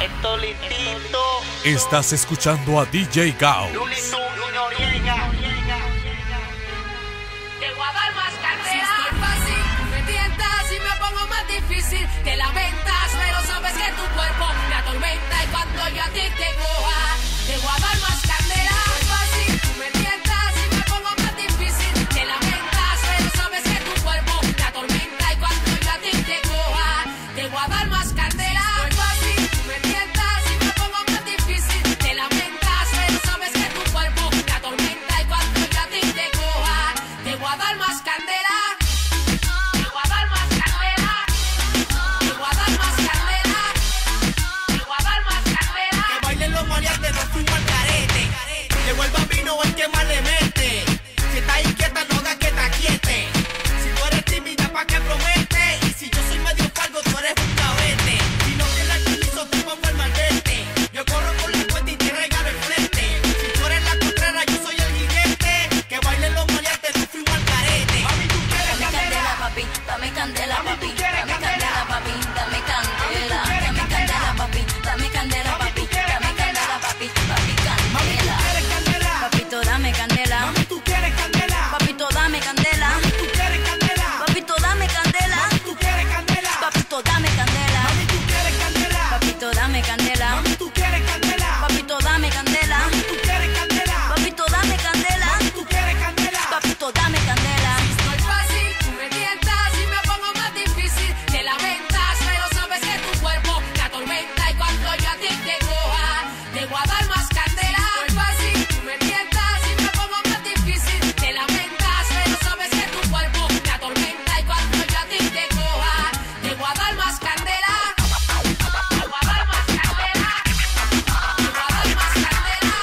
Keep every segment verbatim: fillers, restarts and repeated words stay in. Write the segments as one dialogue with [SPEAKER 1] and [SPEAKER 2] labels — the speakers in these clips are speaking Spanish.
[SPEAKER 1] Esto litito.
[SPEAKER 2] Estás escuchando a D J Gao.
[SPEAKER 1] Lulito Noriega.
[SPEAKER 3] Te voy a dar más cartera. Si estoy fácil, me tientas y me pongo más difícil. Te lamentas, pero sabes que tu cuerpo me atormenta. Y cuando yo a ti te coja, te voy a dar más candela. Es fácil, tú me tientas y me pongo más difícil. Te lamentas, pero sabes que tu cuerpo me atormenta. Y cuando yo a ti te coja, te voy a dar más candela. Es fácil, tú me tientas y me pongo más difícil. Te lamentas, pero sabes que tu cuerpo me atormenta. Y cuando yo a ti te coja, te voy a dar más candela. Te voy a dar más candela. Te voy a dar más candela. Te voy a dar más candela.
[SPEAKER 4] Que bailen los maleantes, no fuimos al carete. Llegó el bambino, el que más le mete. Si estás inquieta, no hagas que te aquiete. Si tú eres tímida, ¿pa' qué promete? Y si yo soy medio falgo, tú eres un cabete. Si no tienes el permiso, te pongo el malvete. Yo corro con la cuenta y te regalo el frente. Si tú eres la cotrera, yo soy el gigante. Que bailen los maleantes, no fuimos al carete. Mami, tú quieres
[SPEAKER 5] Dame candela,
[SPEAKER 4] candela.
[SPEAKER 5] papi, dame candela,
[SPEAKER 4] Mami,
[SPEAKER 5] papi,
[SPEAKER 4] tú quieres
[SPEAKER 5] dame
[SPEAKER 4] candela.
[SPEAKER 5] candela, papi, dame candela,
[SPEAKER 4] Mami, tú quieres
[SPEAKER 5] dame candela,
[SPEAKER 4] candela.
[SPEAKER 5] papi, dame candela,
[SPEAKER 4] Mami,
[SPEAKER 5] papi,
[SPEAKER 4] tú quieres
[SPEAKER 5] dame
[SPEAKER 4] candela.
[SPEAKER 5] candela, papi, papi,
[SPEAKER 4] Mami, tú
[SPEAKER 5] candela.
[SPEAKER 4] quieres candela.
[SPEAKER 5] Papito, dame candela.
[SPEAKER 4] Mami, tú quieres candela.
[SPEAKER 5] Papito, dame candela.
[SPEAKER 4] Mami, tú quieres candela.
[SPEAKER 5] Papito, dame candela.
[SPEAKER 4] Mami, tú quieres candela.
[SPEAKER 5] Papito, dame candela.
[SPEAKER 4] Mami, tú quieres candela.
[SPEAKER 5] Papito, dame candela.
[SPEAKER 4] Mami, tú quieres candela.
[SPEAKER 5] Papito, dame candela.
[SPEAKER 4] Mami, tú quieres candela.
[SPEAKER 5] Papito, dame candela.
[SPEAKER 4] Mami, tú quieres candela.
[SPEAKER 5] Papito, dame candela.
[SPEAKER 3] Estoy fácil, tú me tientas y me pongo más difícil. Te lamentas, pero sabes que tu cuerpo me atormenta. Y cuando yo a ti te coja, te voy a dar más candela. Estoy fácil, tú me tientas y me pongo más difícil. Te lamentas, pero sabes que tu cuerpo me atormenta. Y cuando yo a ti te coja, te voy a dar más candela. Te voy a dar más candela. Te voy a dar más candela.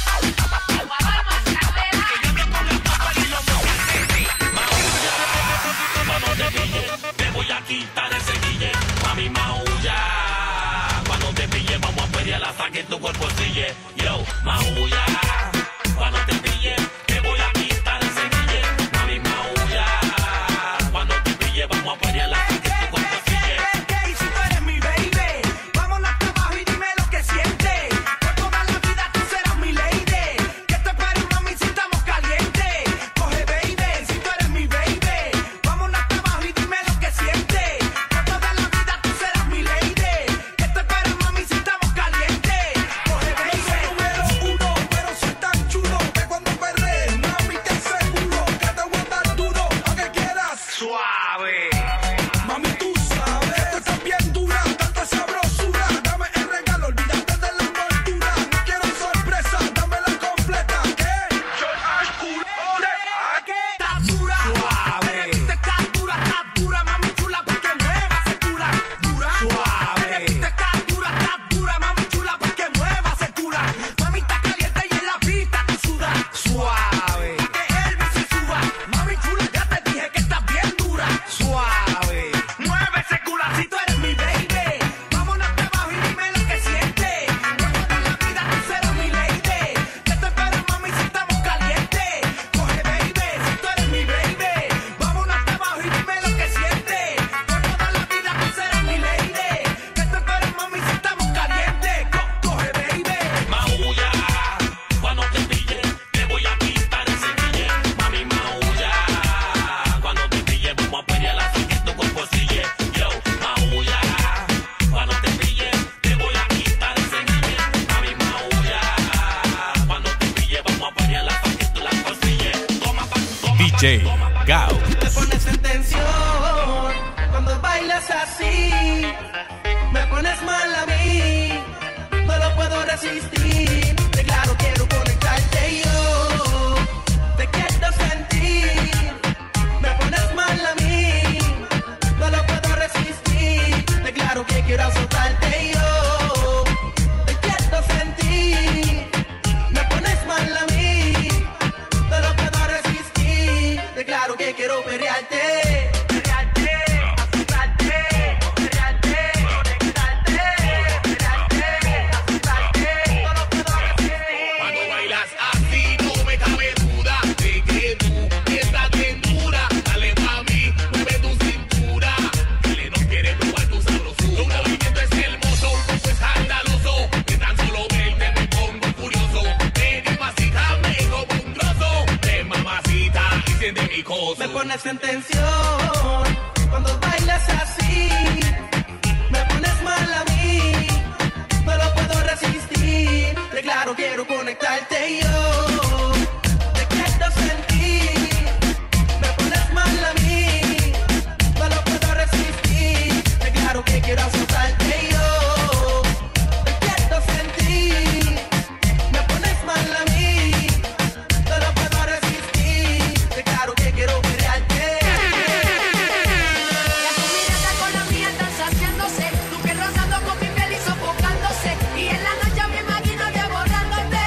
[SPEAKER 3] Te voy a dar más candela.
[SPEAKER 6] Te voy a quitar ese guille, mami maulla. Cuando te pille vamos a pelear hasta que tu cuerpo sigue. Yo, maulla. Cuando te pille te voy a quitar ese guille, mami maulla. Cuando te pille vamos a pelear hasta que tu cuerpo sigue.
[SPEAKER 4] Y si tú eres mi baby, vámonos hasta abajo y dime lo que sientes. Por toda la vida tú serás mi lady. Que te pare mami si estamos calientes. Coge baby, si tú eres mi baby, vámonos hasta abajo y dime lo que sientes. Por toda la vida tú serás mi lady. Que te pare mami si estamos calientes. Coge baby. No soy número uno, pero soy tan chulo que cuando perree, mami te aseguro que te voy a dar duro aunque quieras.
[SPEAKER 6] Suave.
[SPEAKER 4] Mami, tú sabes, esto está bien dura, tanta sabrosura. Dame el regalo, olvídate de la envoltura. No quiero sorpresa, dámela completa. ¿Qué? Short ass cool, ¿qué? Está dura, suave. Esta está dura, está dura, mami chula, porque mueva se cura. Dura, suave. Esta está dura, está dura, mami chula, porque mueva se cura. Mami está caliente y en la pista tú sudas. Suave. Que Elvis se suba. Mami chula, ya te dije que estás bien dura. Suave. Mueve ese culacito, eres mi baby. Vámonos hasta abajo y dime lo que sientes. Por toda la vida tú serás mi lady. Que te espero, mami, si estamos calientes. Coge, baby, si tú eres mi baby. Vámonos hasta abajo y dime lo que sientes. Por toda la vida tú serás mi lady. Que te espero, mami, si estamos calientes. Co- coge, baby.
[SPEAKER 6] Maulla, cuando te pille, te voy a quitar ese guille. Mami, maulla, cuando te pille, vamos a pelear hasta que tu cuerpo sigue. Yo, maulla, cuando te pille, te voy a quitar ese guille. Mami, maulla, cuando te pille, vamos a pelear hasta que tu cuerpo sigue. Toma pa, toma
[SPEAKER 2] D J Gao.
[SPEAKER 4] Me pones en tensión cuando bailas así. Me pones mal a mí, no lo puedo resistir. De claro quiero conectarte yo, te quiero sentir. Me pones mal a mí, no lo puedo resistir. De claro que quiero azotarte yo, te quiero sentir. Me pones mal a mí, no lo puedo resistir. De claro que quiero perrearte, perrearte, azotarte, perrearte, conectarte, perrearte, azotarte. No lo
[SPEAKER 7] pones en tensión. Cuando bailas así, me pones mal a mí. No lo puedo resistir. De claro quiero conectarte y yo te quiero sentir. Me pones mal a mí. No lo puedo resistir. De claro que quiero azotarte y yo te quiero sentir. Me pones mal a mí. No lo puedo resistir. De claro que quiero pelearte.
[SPEAKER 3] Ya tu mirada con la mía están saciándose, tu piel rozando con mi piel y sofocándose, y en la noche me imagino devorándote.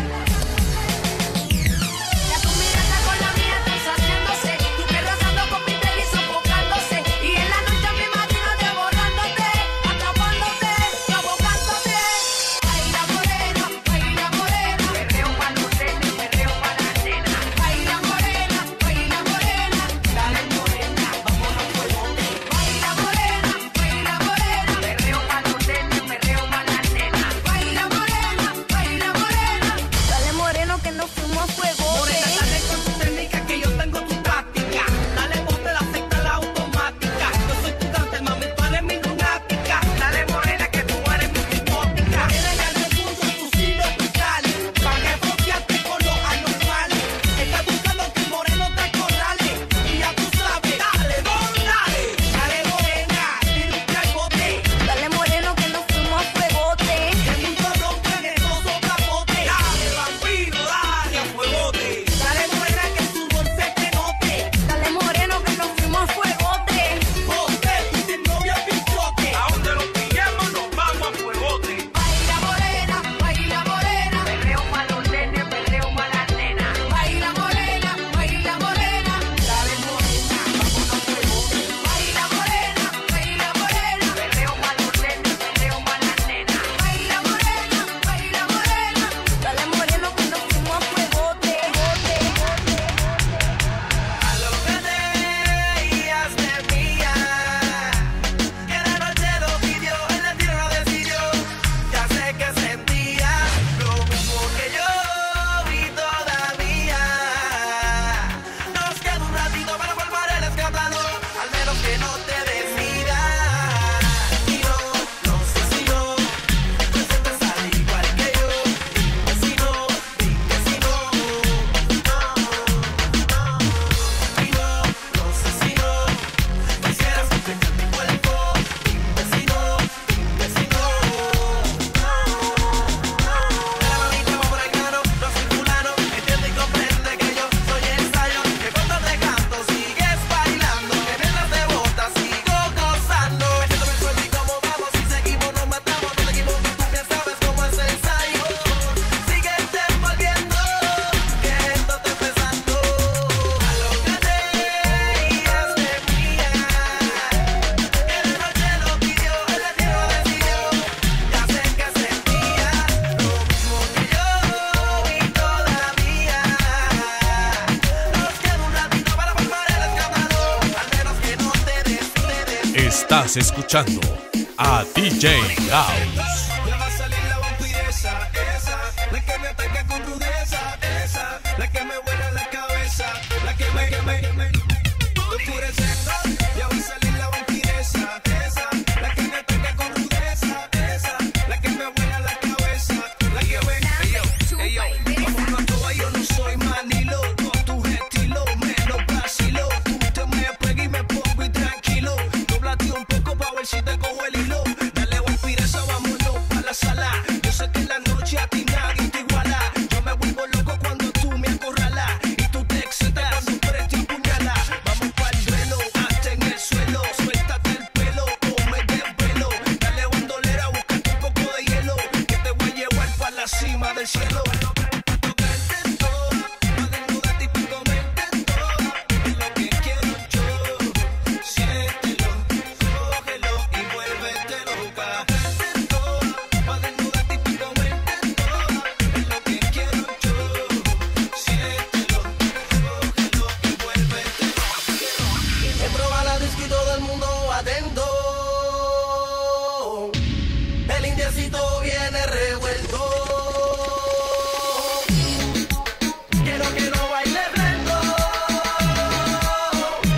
[SPEAKER 3] Ya tu mirada con la mía están saciándose, tu piel rozando con mi piel y sofocándose, y en la noche me imagino devorándote, atrapándote, provocándote. Baila morena, baila morena, perreo pa' los nenes, perreo pa' las nenas. Baila morena, baila morena, dale morena, vámonos fuegote. Baila morena, baila morena, perreo pa' los nenes, perreo pa' las nenas. Baila morena, baila morena,
[SPEAKER 5] Dale moreno que nos fuimos a fuego.
[SPEAKER 7] Morena, dale con tu técnica que yo tengo tu táctica. Dale ponte la secta, la automática. Yo soy tu cáncer, mami, tú eres mi lunática. Dale morena que tú eres mi hipnótica. Morena, ya no escucho tus signos vitales. Pa' que bloquearte con los anormales. Estás buscando que el moreno te acorrale. Y ya tú sabes, dale, don, dale. Dale morena, tira un calbote.
[SPEAKER 5] Dale moreno que nos fuimos a fuegote.
[SPEAKER 7] El mundo rompe en el oso capote. Dale, vampiro, dale a fuegote. Dale morena que tu dulce te note.
[SPEAKER 5] Dale moreno que nos fuimos a fuegote.
[SPEAKER 7] José, tú tienes novia pichote. A donde los pillemos nos vamos a fuegote.
[SPEAKER 3] baila morena, baila morena, perreo pa' los nenes, perreo pa' las nenas. Baila morena, baila morena, dale morena, vámonos fuegote. Baila morena, baila morena, perreo pa' los nenes, perreo pa' las nenas. Baila morena, baila morena.
[SPEAKER 5] Dale moreno que nos fuimos a fuegote.
[SPEAKER 7] Alócate y hazte mía. Que la noche lo pidió, el destino lo decidió. Ya sé que sentías lo mismo que yo y todavía. Nos queda un ratito para formar el escándalo. Al menos que no te decidas. Y no, no sé si no te sientes al igual que yo. Dime si no, dime si no. No, no. Y no, no sé si no quisieras reflejar mi cuerpo. Dime si no, dime si no. Mira mamita, vamos por el grano, no soy fulano. Entiende y comprende que yo soy ensayo. Que cuando te canto sigues bailando. Que mientras te botas sigo gozando. Metiéndome el suelo y cómo vamos. Si seguimos nos matamos. No te equivoques, tú bien sabes cómo es el ensayo. Síguete envolviendo, que esto está empezando. Alócate y hazte mía. Que la noche lo pidió, el destino lo decidió. Ya sé que sentías lo mismo que yo y todavía. Nos queda un ratito para formar el escándalo. Al menos que no te decides.
[SPEAKER 2] Estás escuchando a D J Gauss.
[SPEAKER 4] Ya va a salir la vampiresa, esa, la que me ataca con rudeza, esa, la que me vuela la cabeza, la que me, que me, que me oscureciendo. Ya va a salir la vampiresa, esa, la que me ataca con rudeza, esa, la que me vuela la cabeza, la que me, ey yo, ey yo, vámonos a toa, yo no soy manilo, con tus estilos me lo vacilo, tú te me pegas y me pongo y tranquilo, doblate un poco pa' ver si te cojo el hilo, dale vampiresa, vámonos pa' la sala, yo sé que en la noche a ti nadie te iguala, yo me vuelvo loco cuando tú me acorralas, y tú te excitas cuando presto y puñala, vamos pa'l duelo, hasta en el suelo, suéltate el pelo, o me desvelo, dale bandolera, búscate un poco de hielo, que te voy a llevar pa' la cima del cielo. Tocarte toda, pa' desnudarte y pa' comerte toda, es lo que quiero yo, siéntelo, cógelo y vuélvete loca. Tocarte toda, pa' desnudarte y pa' comerte toda, es lo que quiero yo, siéntelo, cógelo y vuélvete loca.
[SPEAKER 7] Se proba la disco y todo el mundo atento. El indiecito viene revuelto. Quiero que no baile lento.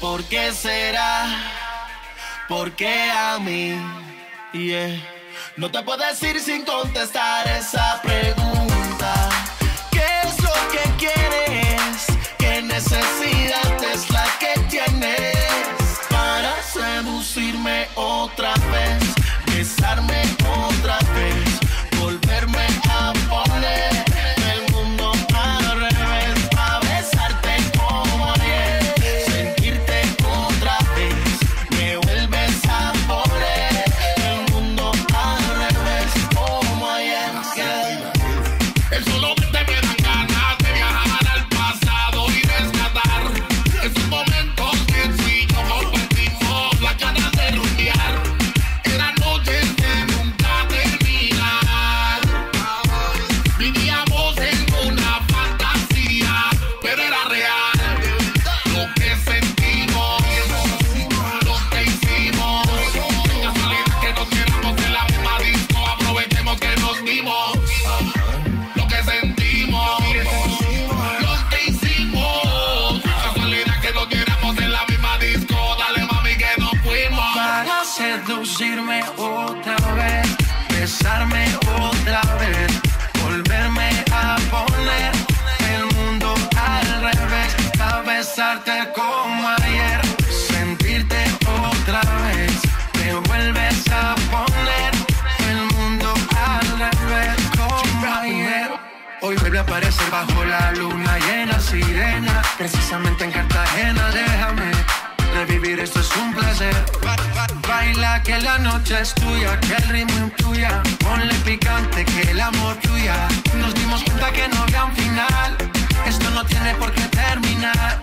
[SPEAKER 7] ¿Por qué será? ¿Por qué a mí? Yeah. No te puedo decir sin contestar esa pregunta. ¿Qué es lo que quieres? ¿Qué necesidad es la que tienes para seducirme otra vez? Besarme otra vez, volverme a poner el mundo al revés, a besarte como ayer, sentirte otra vez, me vuelves a poner el mundo al revés como ayer.
[SPEAKER 6] El solo que te me dan ganas de viajar al pasado y rescatar esos momentos bien sencillos, compartimos la ganas de rumbear. Eran noches de nunca terminar. Vivíamos en una fantasía, pero era real. Lo que sentimos, lo que hicimos. Casualidad que nos quedamos en la misma disco, aprovechemos que nos dimos. Lo que sentimos, lo que hicimos. Casualidad que nos quedamos en la misma disco. Dale mami que nos fuimos.
[SPEAKER 7] Para seducirme otra vez, besarme otra vez, volverme a poner el mundo al revés, a besarte como ayer, sentirte otra vez, me vuelves a poner el mundo al revés como ayer. Hoy vuelve a aparecer bajo la luna llena, sirena, precisamente en Cartagena. Déjame revivir, esto es un placer. Baila que la noche es tuya, que el ritmo intuya. Ponle picante, que el amor fluya. Nos dimos cuenta que no había un final. Esto no tiene por qué terminar.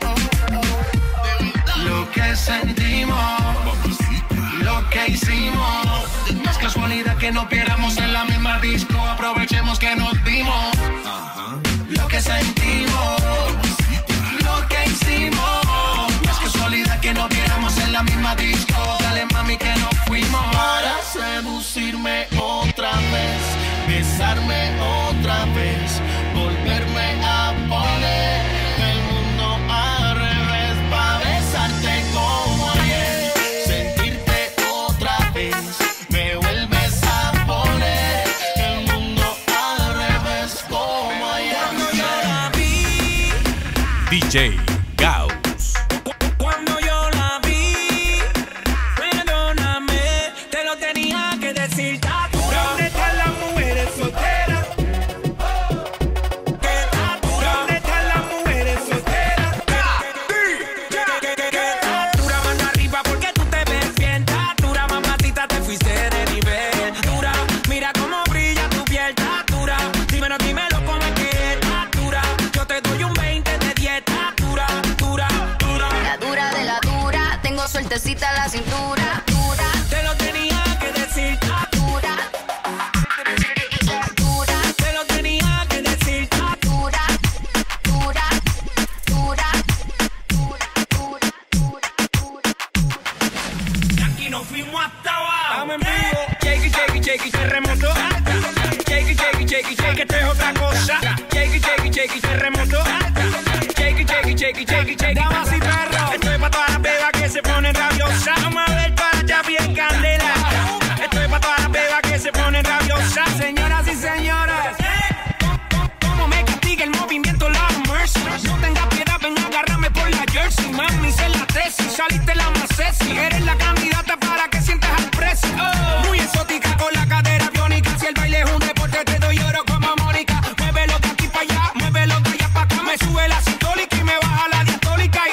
[SPEAKER 7] Lo que sentimos, lo que hicimos. No es casualidad que nos viéramos en la misma disco. Aprovechemos que nos dimos. Lo que sentimos, lo que hicimos. No es casualidad que nos viéramos en la misma disco. Dale mami que nos fuimos. Para seducirme otra vez, besarme otra vez, volverme a poner el mundo al revés, pa' besarte como ayer, sentirte otra vez, me vuelves a poner el mundo al revés como ayer.
[SPEAKER 8] Cuando yo la vi,
[SPEAKER 2] D J Gauss.
[SPEAKER 8] cuando yo la vi, perdóname, te lo tenía que decir. ¿Dónde están las mujeres solteras? ¿Qué tatura? ¿Dónde están las mujeres solteras? ¿Qué tatura? Mano arriba porque tú te ves bien. Tatura, mamacita, te fuiste de nivel. Tatura, mira cómo brilla tu piel. Tatura, dímelo, dímelo cómo es que es. Tatura, yo te doy un veinte de diez. Tatura, dura, dura.
[SPEAKER 5] La dura de la dura, tengo sueltecita la cintura. Dura,
[SPEAKER 8] Te lo tenía que decir.
[SPEAKER 5] dura, dura,
[SPEAKER 8] Te lo tenía que decir.
[SPEAKER 5] dura, dura, dura, dura, dura, dura, dura.
[SPEAKER 8] Aquí nos fuimos hasta abajo. Estamos en vivo. Shakey, shakey, shakey, terremoto. Shakey, shakey, shakey, shakey, esto es otra cosa. Shakey, shakey, shakey, terremoto. Shakey, shakey, shakey, shakey, shakey. Damas y perros. Esto es para todas las bebas que se ponen rabiosas. Vamos a ver todas ya bien candela. Esto es para todas las bebas que se ponen rabiosas. Señoras y señores. Como me castiga el movimiento Lord of Mercy. No tengas piedad, ven a agarrarme por la jersey. Mami, sé la tesis, saliste la más sexy. Eres la candidata para que sientas al precio. Muy exótica con la cadera biónica. Si el baile es un deporte, te doy oro como Mónica. Muévelo de aquí para allá, muévelo de allá para acá. Me sube la sistólica y me baja la diastólica.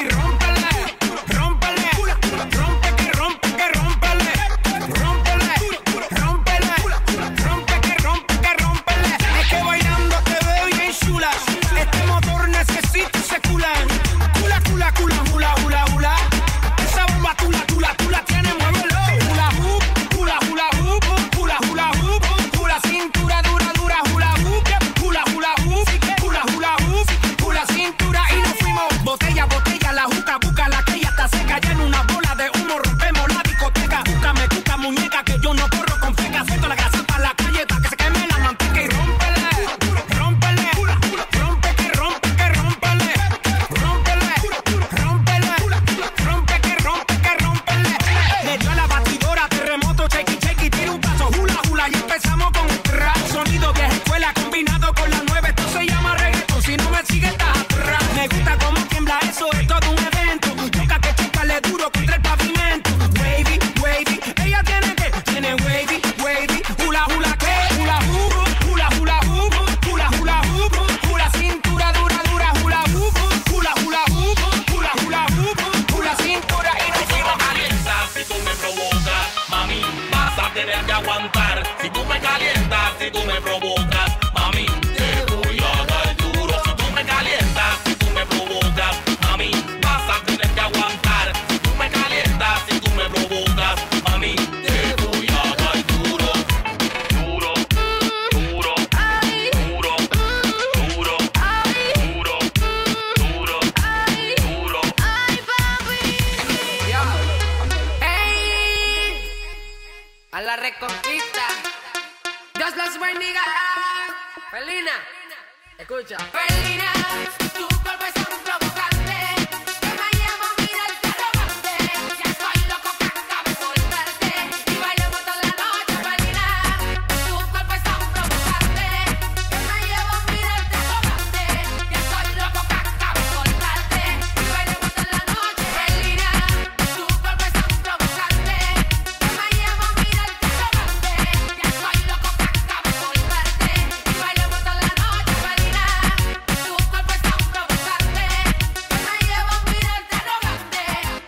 [SPEAKER 3] escucha. Felina, tu cuerpo es tan provocante que me lleva a mirarte arrogante. Ya estoy loco que acabe soltarte y bailemos toda la noche. Felina, tu cuerpo es tan provocante que me lleva a mirarte arrogante. Ya estoy loco que acabe soltarte y bailemos toda la noche. Felina, tu cuerpo es tan provocante que me lleva a mirarte arrogante. Ya estoy loco que acabe soltarte y bailemos toda la noche. Felina, tu cuerpo es tan provocante que me lleva a mirarte arrogante.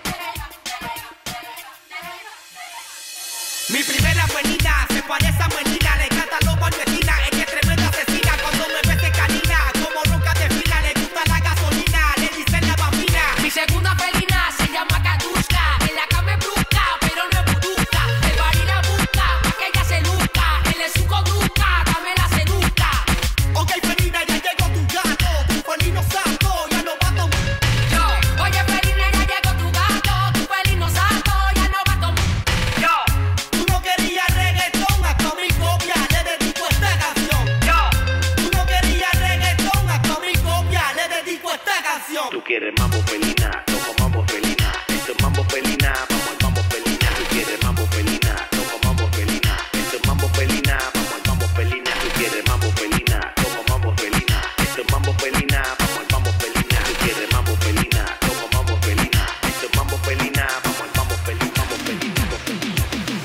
[SPEAKER 7] Mi primera buenita se parece a Melina, le encanta lo marquetina, es que es tremenda asesina, cuando me ve se canina, como ronca de fila, le gusta la gasolina, le dicen la bambina.
[SPEAKER 3] Mi segunda felina se llama Katushka. En la cama es brusca, pero no es buduca. El bari la busca, pa' que ella se luzca. Él es su conducta, dame la seduzca.
[SPEAKER 7] Ok, Felina, ya llegó tu gato, tu felino santo, ya no va a tomar.
[SPEAKER 3] Yo, oye felina, ya llegó tu gato. Tu felino santo, ya no va a tomar. Yo,
[SPEAKER 7] Tú no querías reggaetón, hasta mi copia le dedico esta canción.
[SPEAKER 3] yo,
[SPEAKER 7] Tú no querías reggaetón, hasta mi copia le dedico esta canción.
[SPEAKER 9] Tú quieres mambo felina, toco mambo felina. Esto es mambo felina, vamos al mambo felina. Tú quieres mambo felina, toco mambo felina. Esto es mambo felina, vamos al mambo felina. Tú quieres mambo felina, toco mambo felina. Esto es mambo felina, vamos al mambo felina. Tú quieres mambo felina, toco mambo felina. Esto es mambo felina, vamos al mambo felina, mambo felina, mambo felina.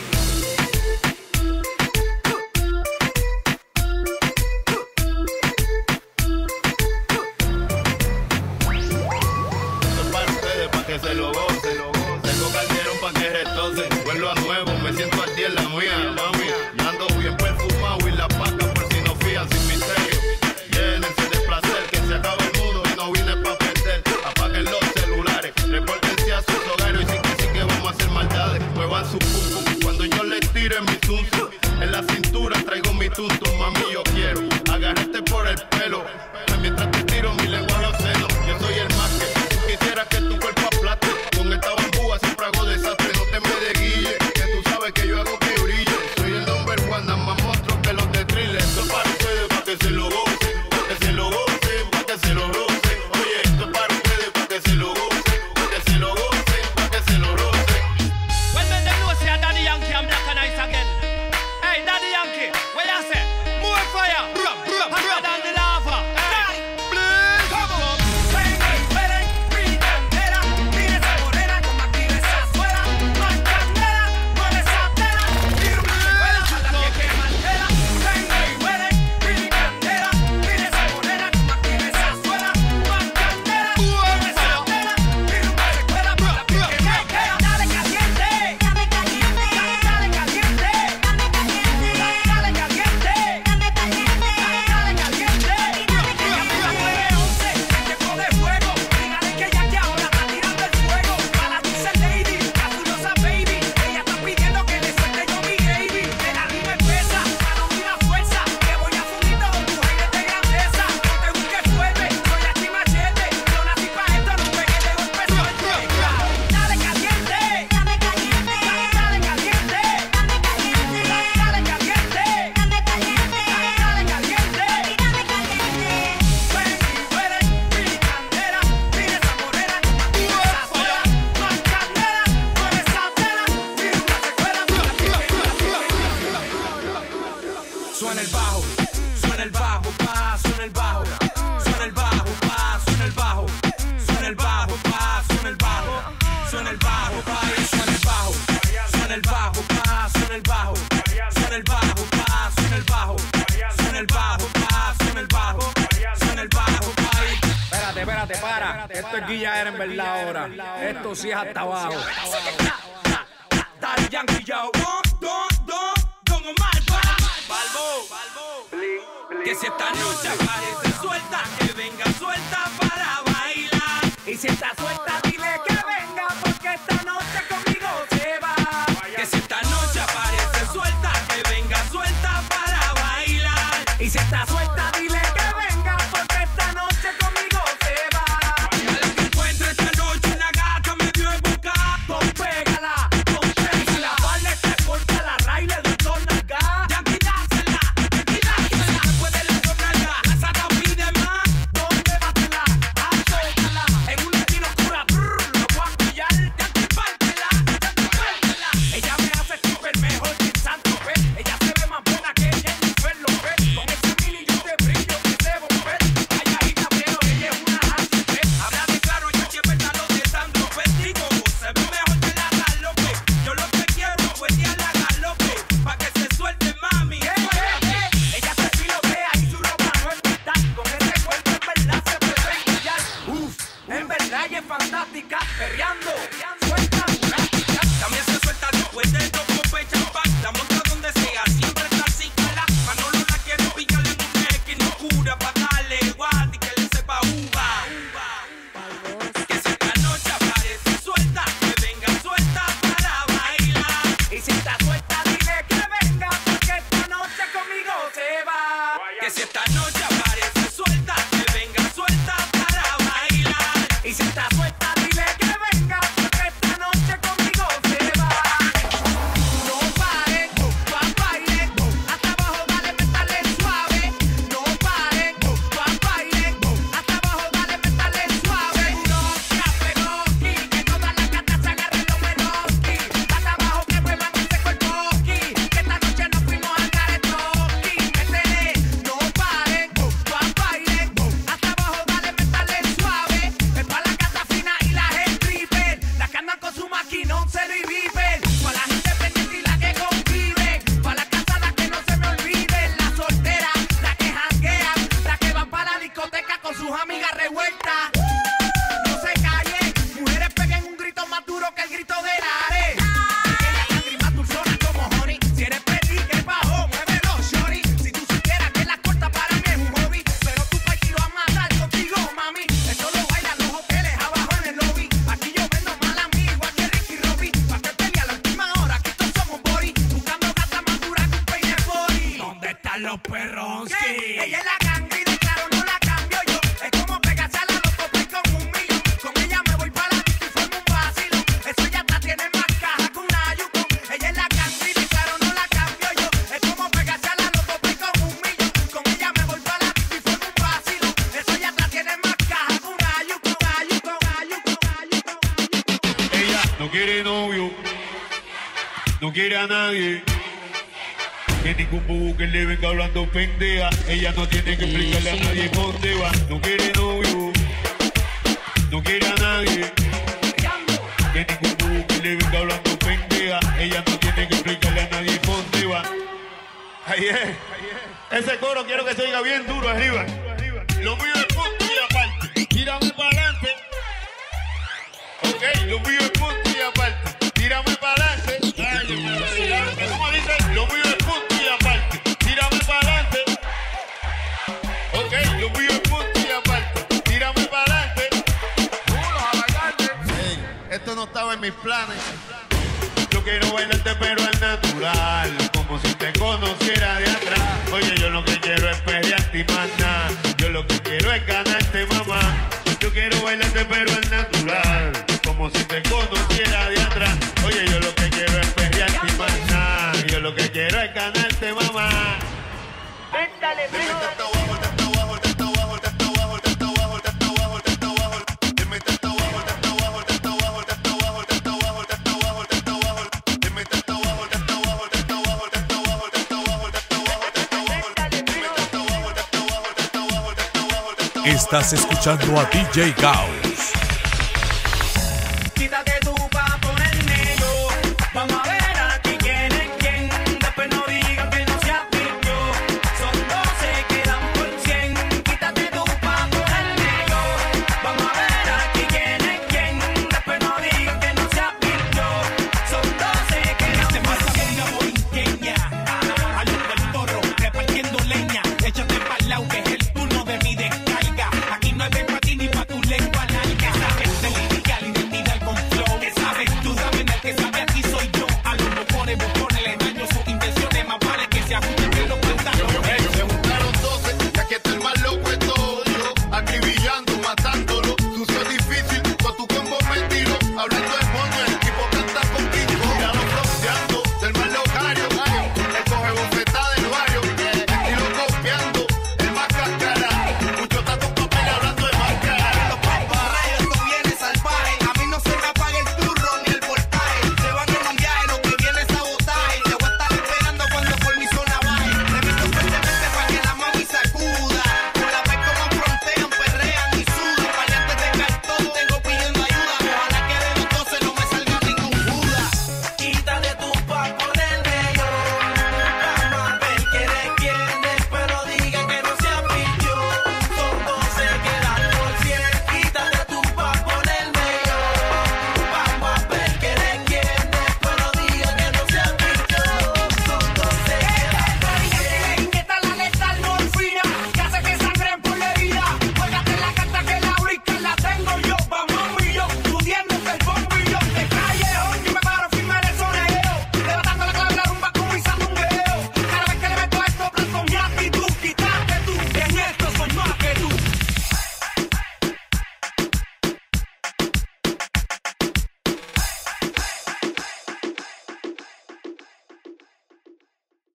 [SPEAKER 10] Esto es para ustedes, pa' que se lo gocen. Tengo calderón pa' que retocen. Vuelvo a nuevo, me siento al día en la mía, mami. Y ando bien perfumado y la paca por si no fían sin misterio. Llénense de placer, que se acaba el mundo y no vine pa' perder. Apaguen los celulares, repórtense a sus hogares y sí que sí que vamos a hacer maldades. Muevan su pum pum cuando yo les tire mi zum zum. En la cintura traigo mi tuntum, mami, yo quiero agarrarte por el pelo. Mientras te tiro mi lengua a los senos, yo soy el más que tú quisieras que tu cuerpo aplaste. Con esta bambúa siempre hago desastre, no te me desguille, que tú sabes que yo hago que brille. Soy el number one, nada más monstruo que los de thriller. Esto es para ustedes, pa' que se lo gocen, pa' que se lo gocen, pa' que se lo rocen. Oye, esto es para ustedes, pa' que se lo gocen, pa' que se lo gocen, pa' que se lo rocen.
[SPEAKER 8] When men them know say a Daddy Yankee and Black and Ice again. Hey, Daddy Yankee, what you say? More fire, hotter than the lava. Hey, please, come on.
[SPEAKER 7] Ven, ven, mi candela, mira esa morena como activa esa suela. Más candela, mueve esa tela, tira una secuela a la que quema tela. Ven, ven, mi candela, mira esa morena como activa esa suela. Más candela, mueve esa tela, tira una secuela a la que quema tela. Dale caliente, dame caliente, dale caliente, dame caliente, dale caliente, dame caliente, dale caliente. Suena el bajo, suena el bajo, pa, suena el bajo, suena el bajo, pa, suena el bajo, suena el bajo, pa, suena el bajo, suena el bajo, pa, y suena el bajo, suena el bajo, pa, suena el bajo, suena el bajo, pa, suena el bajo, suena el bajo, pa, suena el bajo, suena el bajo, pa, y...
[SPEAKER 8] Espérate, espérate, para. Esto es Guilla era en verdad ahora. Esto sí es hasta abajo.
[SPEAKER 7] Daddy Yankee, yo, don, don, don, don Omar, Balbo, que si esta noche aparece suelta, que venga suelta para bailar. Y si está suelta, dile que venga, porque esta noche conmigo se va. Que si esta noche aparece suelta, que venga suelta para bailar. Y si está suelta, dile que venga, porque esta noche conmigo se va. Al que encuentre esta noche una gata medio embocada, pon pégala, pon pégala. Y si la bala te corta la raíz, le doy dos nalgas. Yankee, dásela, Yankee, dásela. Después de la dos nalgas, la sata pide más.
[SPEAKER 8] sus amigas revueltas. No se callen, mujeres peguen un grito más duro que el grito de Lares. Pequeña sangre y más dulzona como honey. Si eres petit, que bajo, muévelo, shorty. Si tú supieras que la corta para mí es un hobby, pero tú pa' ir a matar contigo, mami. Esto lo bailan los hoteles abajo en el lobby. Aquí yo vendo mal amigo, igual que Ricky Robbie. Pa' que pelea a la última hora, aquí todos somos body. Buscando gata más dura que un peine body. ¿Dónde están los perros? Ella es la ganga y de claro no la cambio yo. Es como pegarse a la loco play con un millón. Con ella me voy para la disco y formo un vacilo. Eso ya está, tiene más caja que una Yukon. Ella es la ganga y de claro no la cambio yo. Es como pegarse a la loco play con un millón. Con ella me voy para la disco y formo un vacilo. Eso ya está, tiene más caja que una Yukon. Yukon, Yukon, Yukon.
[SPEAKER 10] Ella no quiere novio, no quiere a nadie. Que ningún bubu que le venga hablando pendeja. Ella no tiene que explicarle a nadie dónde va. No quiere novio, no quiere a nadie. Que ningún bubu que le venga hablando pendeja. Ella no tiene que explicarle a nadie dónde va. Ahí es. Ese coro quiero que se oiga bien duro arriba. Lo mío es punto y aparte. Tírame para adelante. Ok, lo mío es punto y aparte. Tírame para adelante. ¿Cómo dice? Lo mío es punto y aparte. Tírame para adelante. Ok, lo mío es punto y aparte. Tírame para adelante. Hey, esto no estaba en mis planes. Yo quiero bailarte pero al natural, como si te conociera de atrás. Oye, yo lo que quiero es pelearte y más nada. Yo lo que quiero es ganarte, mamá. Yo quiero bailarte pero al natural, como si te conociera de atrás. Oye, yo lo que quiero es pelearte y más nada. Yo lo que quiero es ganarte, mamá.
[SPEAKER 1] Véntale, mijo.
[SPEAKER 2] Estás escuchando a D J Gao.